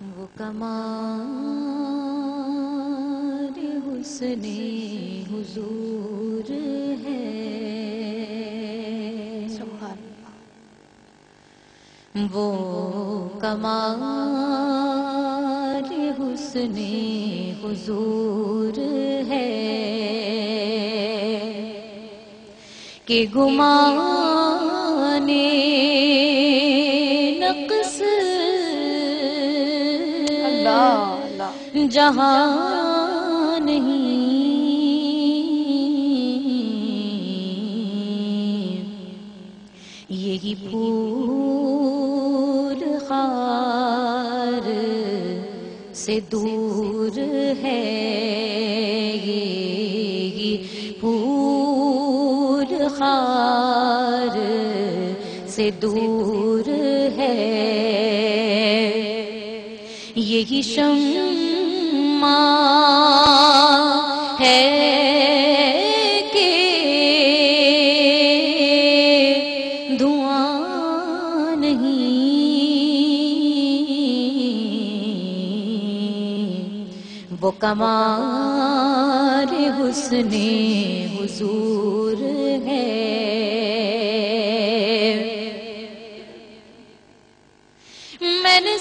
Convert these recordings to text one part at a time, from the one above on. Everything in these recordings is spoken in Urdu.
وہ کمال حسن حضور ہے، وہ کمال حسن حضور ہے کہ گمان نقص جہاں نہیں، یہی پھول خار سے دور ہے، یہی پھول خار سے دور ہے، یہی شمع ہے کہ دھواں نہیں، وہ کمال حسن حضور ہے۔ میں نے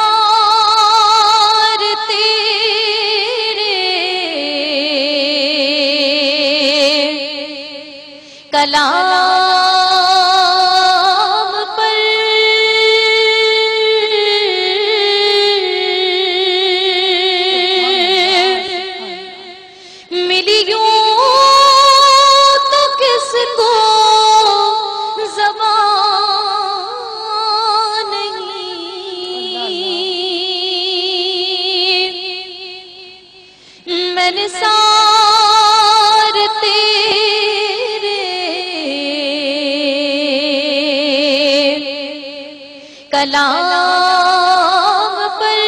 کلام پر ملی یوں تو کس کو زبان نہیں، میں نے کلام پر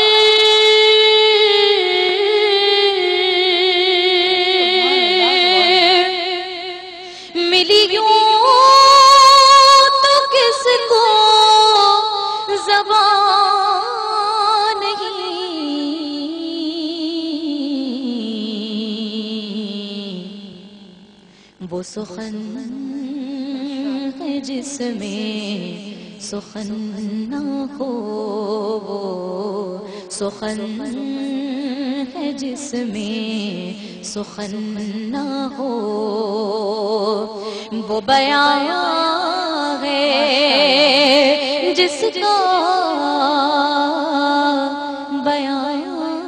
ملی یوں تو کس کو زبان نہیں، وہ سخن ہے جس میں سخن نہ ہو، وہ سخن ہے جس میں سخن نہ ہو، وہ بیان ہے جس کا بیان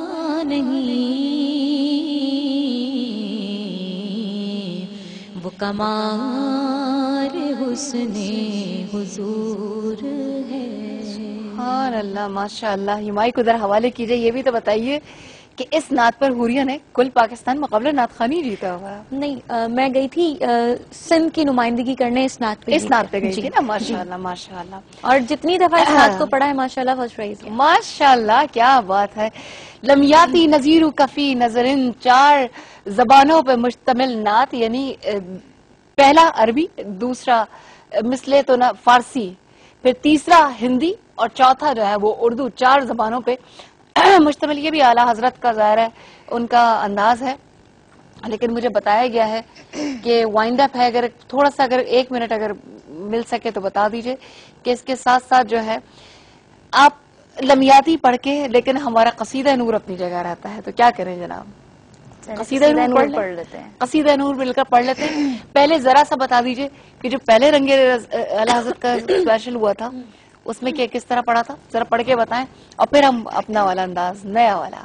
نہیں، وہ کمال حسن حضور ہے۔ سبحان اللہ، ماشاءاللہ۔ یہ مائک ادھر حوالے کیجئے، یہ بھی تو بتائیے کہ اس نعت پر حوریہ نے کل پاکستان مقابلہ نعت خانی جیتا ہوا۔ نہیں، میں گئی تھی سندھ کی نمائندگی کرنے اس نعت پہ، اس نعت پہ گئی تھی نا؟ ماشاءاللہ ماشاءاللہ، اور جتنی دفعہ اس نعت کو پڑھا ہے ماشاءاللہ فرسٹ پرائز ہے۔ ماشاءاللہ، کیا بات ہے۔ لمیاتی نظیر کفی نظرن، 4 زبانوں پہ مشتمل نعت، یعنی پہلا عربی، دوسرا مثلے تو نہ فارسی، پھر تیسرا ہندی، اور چوتھا جو ہے وہ اردو، 4 زبانوں پہ مشتمل۔ یہ بھی اعلیٰ حضرت کا ظاہر ہے ان کا انداز ہے، لیکن مجھے بتایا گیا ہے کہ وائنڈ اپ ہے، اگر تھوڑا سا اگر 1 منٹ اگر مل سکے تو بتا دیجئے کہ اس کے ساتھ ساتھ جو ہے آپ لمیاتی پڑھ کے، لیکن ہمارا قصیدہ نور اپنی جگہ رہتا ہے، تو کیا کریں جناب؟ قصیدہ نور پڑھ لیتے ہیں، قصیدہ نور مل کر پڑھ لیتے ہیں۔ پہلے ذرا سا بتا دیجئے کہ جو پہلے رنگ اعلیٰ حضرت کا اسپیشل ہوا تھا اس میں کس طرح پڑھا تھا، ذرا پڑھ کے بتائیں، اور پھر ہم اپنا والا انداز، نیا والا۔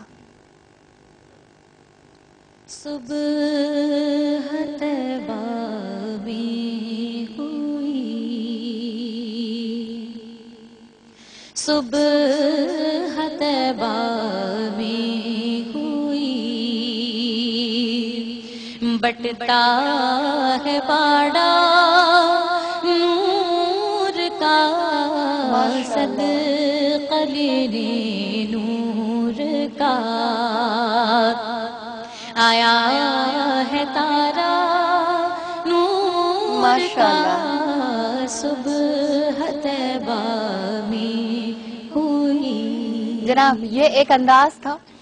صبح طیبہ میں ہوئی، صبح طیبہ میں ہوئی، بٹتا ہے باڑا نور کا، صدقہ لینے نور کا، آیا ہے تارا نور کا، صبح طیبہ میں ہوئی۔ جناب یہ ایک انداز تھا